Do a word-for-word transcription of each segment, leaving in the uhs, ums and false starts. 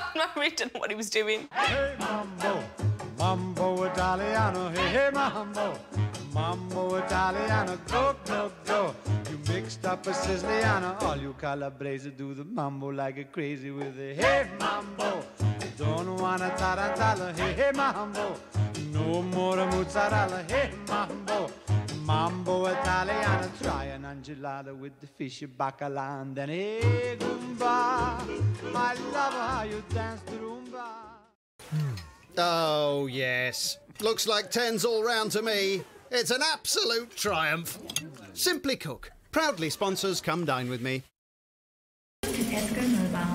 I really didn't know what he was doing. Hey, mambo, mambo Italiano. Hey, hey, mambo, mambo Italiano. Go, go, go. You mixed up a Siciliano. All you Calabrese do the mambo like a crazy with a hey, mambo. Don't wanna tarantella. Hey, hey, mambo. No more mozzarella. Hey, mambo. Mambo Italiano, try an angelada with the fishy bacala and then hey, Goomba, I love how you dance the rumba. Oh, yes. Looks like tens all round to me. It's an absolute triumph. Simply Cook. Proudly sponsors Come Dine With Me. Tesco Mobile.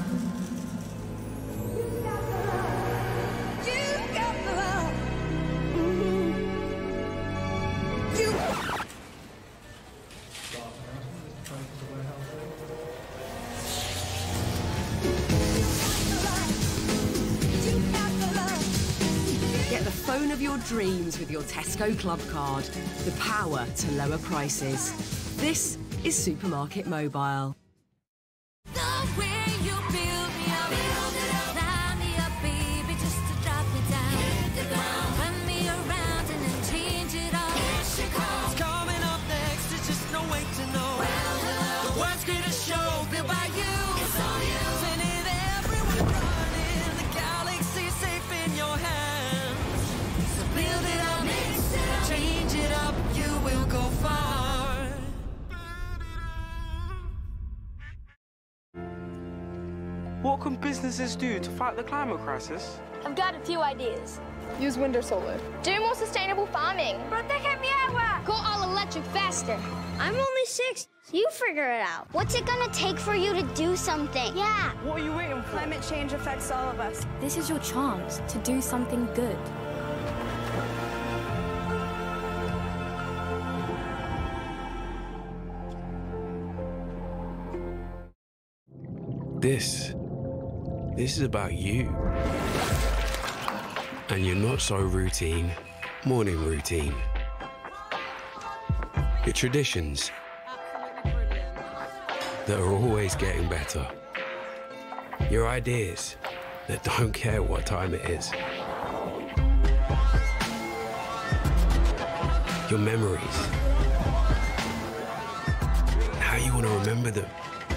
Get the phone of your dreams with your Tesco Club card. The power to lower prices. This is Supermarket Mobile. The way you build me up, build it up, fly me up, baby, just to drop me down. Hit the ground, run me around and then change it all. It's coming up next, there's just no way to know. Well, hello. The world's greatest show, built by you. It's all you. Sending everyone running, the galaxy safe in your hands. So build it up, mix it up, change it up, you will go far. What can businesses do to fight the climate crisis? I've got a few ideas. Use wind or solar. Do more sustainable farming. Protege mi agua. Go all electric faster. I'm only six. You figure it out. What's it gonna take for you to do something? Yeah. What are you waiting for? Climate change affects all of us. This is your chance to do something good. This, this is about you and your not so routine morning routine. Your traditions that are always getting better. Your ideas that don't care what time it is. Your memories. How you want to remember them.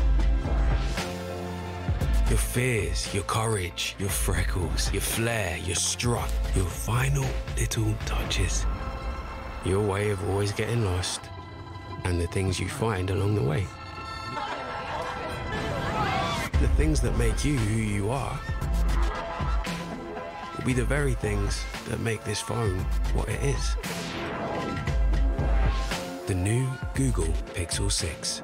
Your fears, your courage, your freckles, your flair, your strut, your final little touches. Your way of always getting lost and the things you find along the way. The things that make you who you are will be the very things that make this phone what it is. The new Google Pixel six.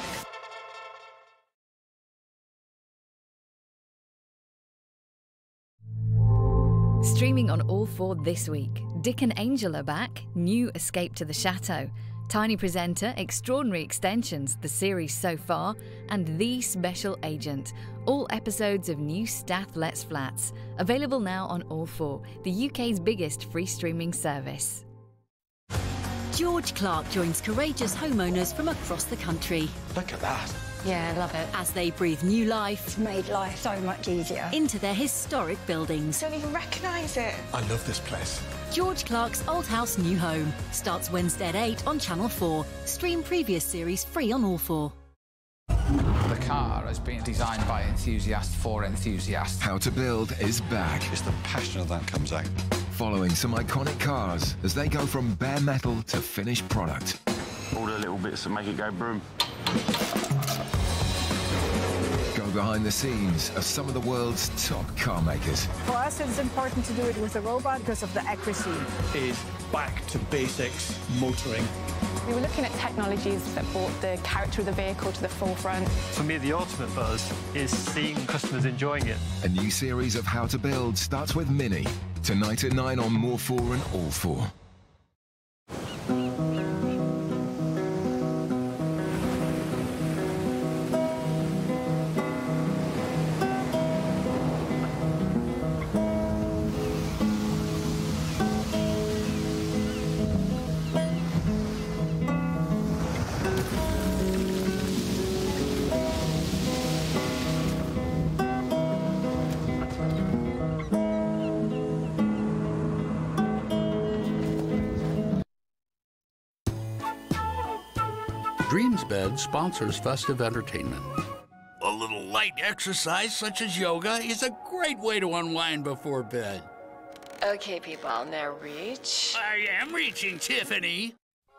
Streaming on All four this week, Dick and Angel are back, new Escape to the Chateau, Tiny Presenter, Extraordinary Extensions, the series so far, and The Special Agent, all episodes of new Stath Let's Flats, available now on All four, the U K's biggest free streaming service. George Clark joins courageous homeowners from across the country. Look at that. Yeah, I love it. As they breathe new life. It's made life so much easier. Into their historic buildings. Don't even recognise it. I love this place. George Clark's Old House New Home starts Wednesday at eight on Channel four. Stream previous series free on All four. The car has been designed by enthusiasts for enthusiasts. How to Build is back. It's the passion of that comes out. Following some iconic cars as they go from bare metal to finished product. All the little bits that make it go boom. Go behind the scenes of some of the world's top car makers. For us, it's important to do it with a robot because of the accuracy. Is back to basics motoring. We were looking at technologies that brought the character of the vehicle to the forefront. For me, the ultimate buzz is seeing customers enjoying it. A new series of How to Build starts with Mini. Tonight at nine on More four and All four. Dreams Bed sponsors festive entertainment. A little light exercise such as yoga is a great way to unwind before bed. Okay, people, now reach. I am reaching, Tiffany.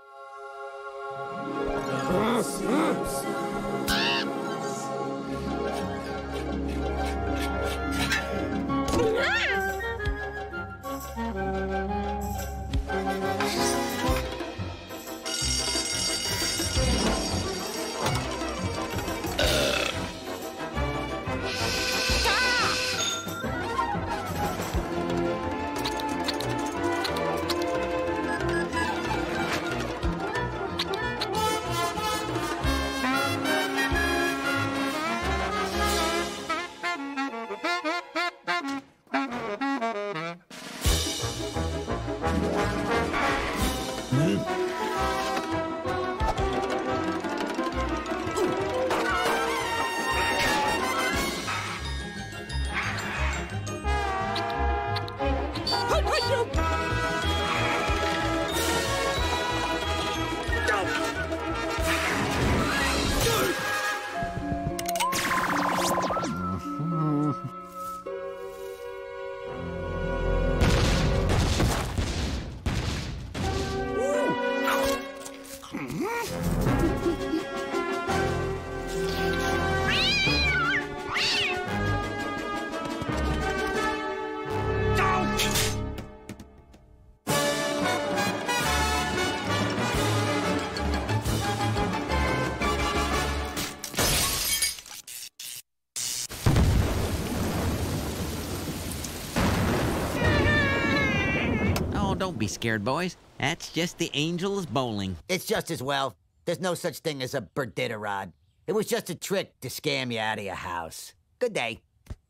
Don't be scared, boys. That's just the angels bowling. It's just as well. There's no such thing as a Berditarod. It was just a trick to scam you out of your house. Good day.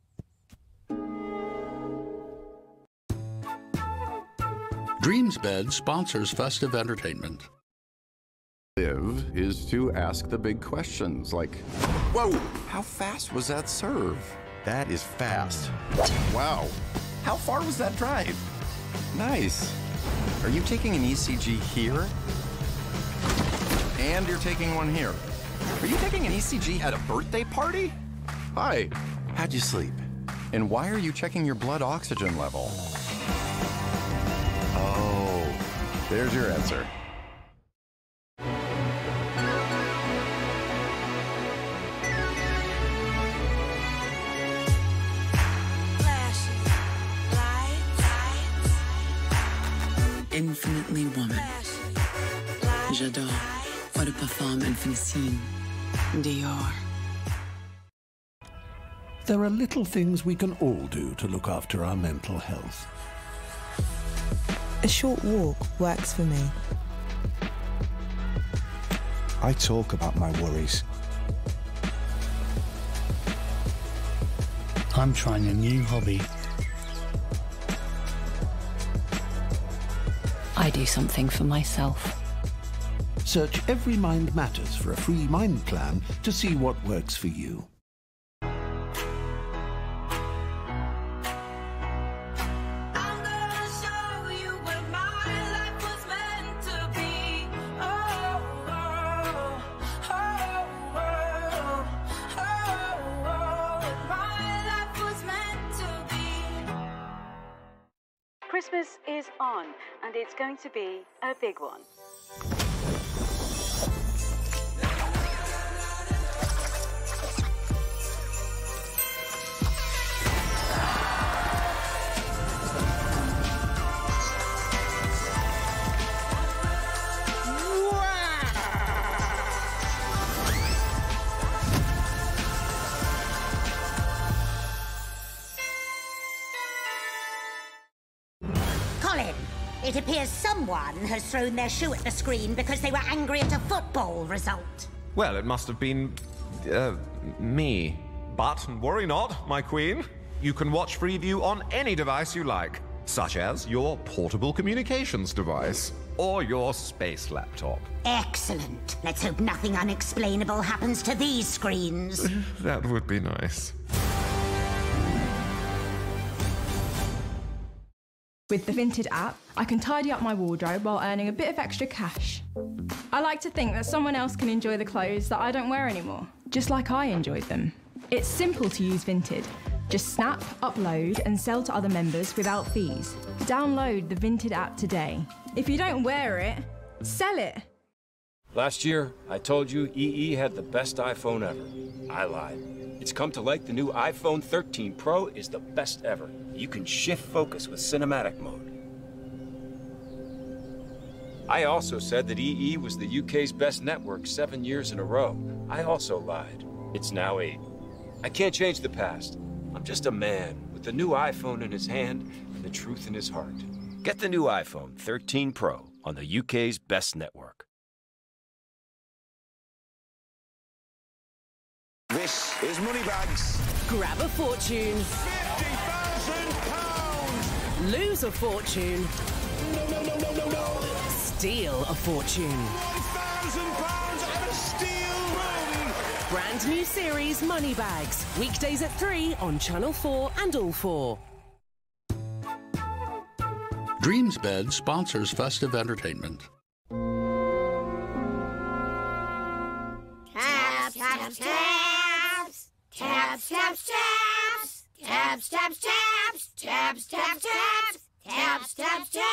Dreams Bed sponsors festive entertainment. Live is to ask the big questions like, whoa, how fast was that serve? That is fast. Wow, how far was that drive? Nice. Are you taking an E C G here? And you're taking one here. Are you taking an E C G at a birthday party? Hi. How'd you sleep? And why are you checking your blood oxygen level? Oh, there's your answer. Infinitely woman. J'adore. Eau de parfum infinissime. Dior. There are little things we can all do to look after our mental health. A short walk works for me. I talk about my worries. I'm trying a new hobby. I do something for myself. Search Every Mind Matters for a free mind plan to see what works for you. Christmas is on, and it's going to be a big one. It appears someone has thrown their shoe at the screen because they were angry at a football result. Well, it must have been... Uh, me. But worry not, my queen. You can watch Freeview on any device you like, such as your portable communications device or your space laptop. Excellent. Let's hope nothing unexplainable happens to these screens. That would be nice. With the Vinted app, I can tidy up my wardrobe while earning a bit of extra cash. I like to think that someone else can enjoy the clothes that I don't wear anymore, just like I enjoyed them. It's simple to use Vinted. Just snap, upload, and sell to other members without fees. Download the Vinted app today. If you don't wear it, sell it. Last year, I told you E E had the best iPhone ever. I lied. It's come to light the new iPhone thirteen Pro is the best ever. You can shift focus with cinematic mode. I also said that E E was the U K's best network seven years in a row. I also lied. It's now eight. I can't change the past. I'm just a man with the new iPhone in his hand and the truth in his heart. Get the new iPhone thirteen Pro on the U K's best network. This is Moneybags. Grab a fortune. fifty thousand pounds! Lose a fortune. No, no, no, no, no, no! Steal a fortune. one thousand pounds and a steel ring! Brand new series Moneybags. Weekdays at three on Channel four and All four. Dreams Bed sponsors festive entertainment. Taps, taps, taps. Taps, taps, taps. Taps, taps, taps. Taps, taps, taps. Taps, taps, taps.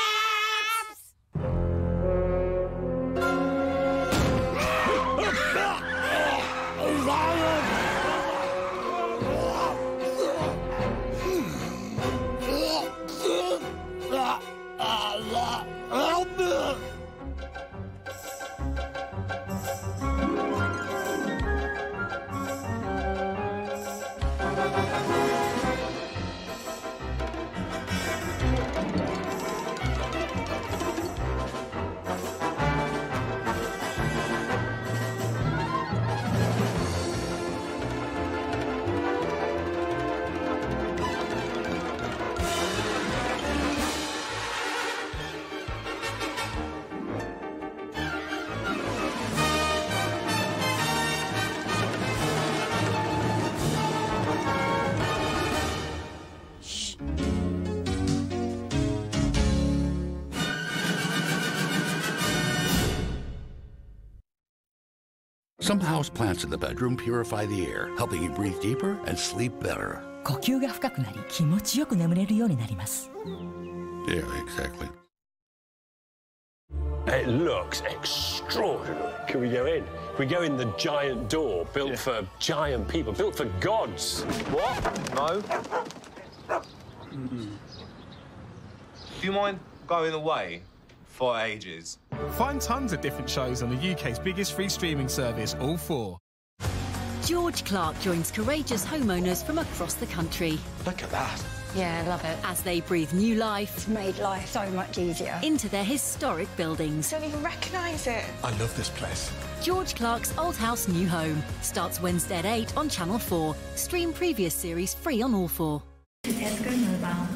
Some house plants in the bedroom purify the air, helping you breathe deeper and sleep better. 呼吸が深くなり、気持ちよく眠れるようになります。 Yeah, exactly. It looks extraordinary. Can we go in? We go in the giant door built yeah. for giant people, built for gods. What? No. Mm-mm. Do you mind going away for ages? Find tons of different shows on the U K's biggest free streaming service, All four. George Clark joins courageous homeowners from across the country. Look at that. Yeah, I love it. As they breathe new life. It's made life so much easier. Into their historic buildings. I don't even recognise it. I love this place. George Clark's Old House New Home starts Wednesday at eight on Channel four. Stream previous series free on All four. Tesco Mobile.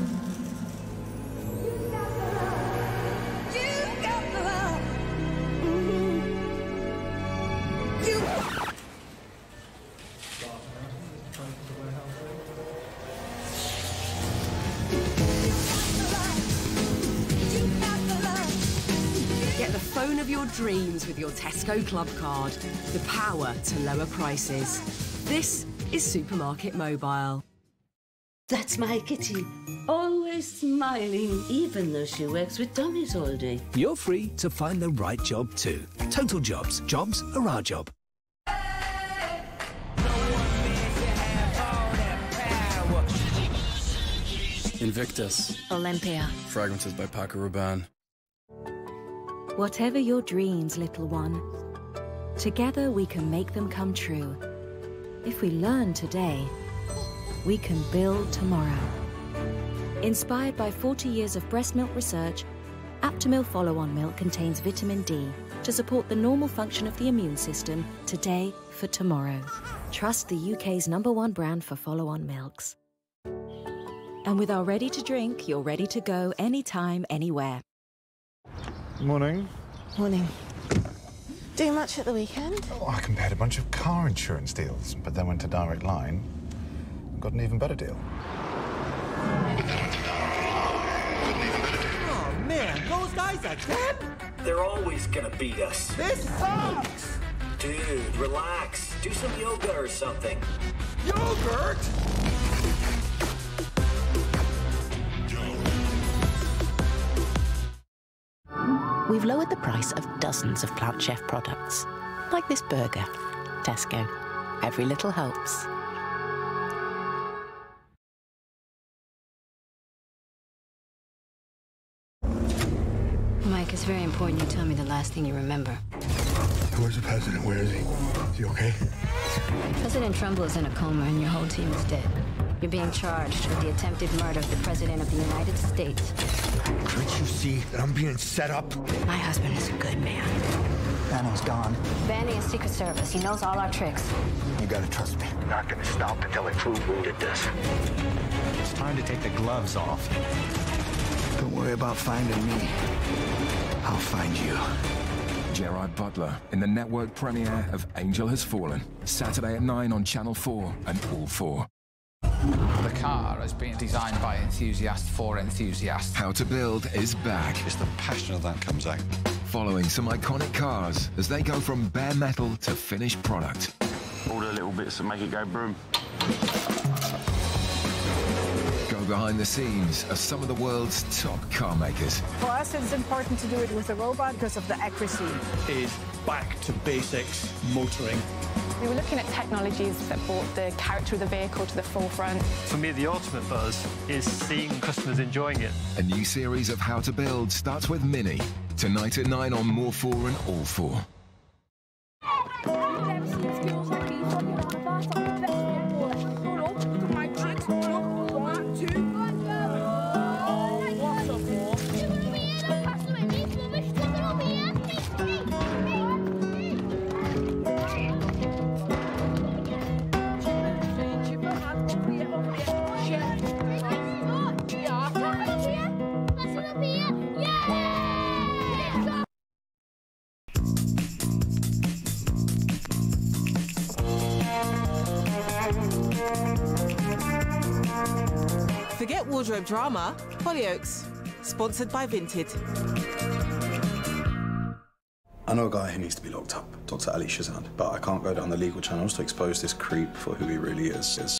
Get the phone of your dreams with your Tesco Club card. The power to lower prices. This is Supermarket Mobile. That's my kitty. Always smiling, even though she works with dummies all day. You're free to find the right job too. Total Jobs. Jobs are our job. Invictus. Olympia. Fragrances by Paco Rabanne. Whatever your dreams, little one, together we can make them come true. If we learn today, we can build tomorrow. Inspired by forty years of breast milk research, Aptamil Follow-On Milk contains vitamin D to support the normal function of the immune system today for tomorrow. Trust the U K's number one brand for follow-on milks. And with our ready-to-drink, you're ready to go anytime, anywhere. Morning. Morning. Doing much at the weekend? Oh, I compared a bunch of car insurance deals, but then went to Direct Line and got an even better deal. That's them? They're always gonna beat us. This sucks! Dude, relax. Do some yoga or something. Yogurt? We've lowered the price of dozens of Plant Chef products, like this burger. Tesco. Every little helps. Mike, it's very important you tell me the last thing you remember. Where's the president? Where is he? Is he okay? President Trumbull is in a coma and your whole team is dead. You're being charged with the attempted murder of the President of the United States. Can't you see that I'm being set up? My husband is a good man. Banner's gone. Banning is Secret Service. He knows all our tricks. You gotta trust me. I'm not gonna stop until I prove who did this. It's time to take the gloves off. Don't worry about finding me. I'll find you. Gerard Butler in the network premiere of Angel Has Fallen. Saturday at nine on Channel four and All four. The car has been designed by enthusiasts for enthusiasts. How to Build is back. It's the passion of that comes out. Following some iconic cars as they go from bare metal to finished product. All the little bits that make it go boom. Go behind the scenes of some of the world's top car makers. For us, it's important to do it with a robot because of the accuracy. Is back to basics motoring. We were looking at technologies that brought the character of the vehicle to the forefront. For me, the ultimate buzz is seeing customers enjoying it. A new series of How to Build starts with Mini. Tonight at nine on More four and All four. Forget wardrobe drama. Hollyoaks, sponsored by Vinted. I know a guy who needs to be locked up, Doctor Ali Shazad, but I can't go down the legal channels to expose this creep for who he really is.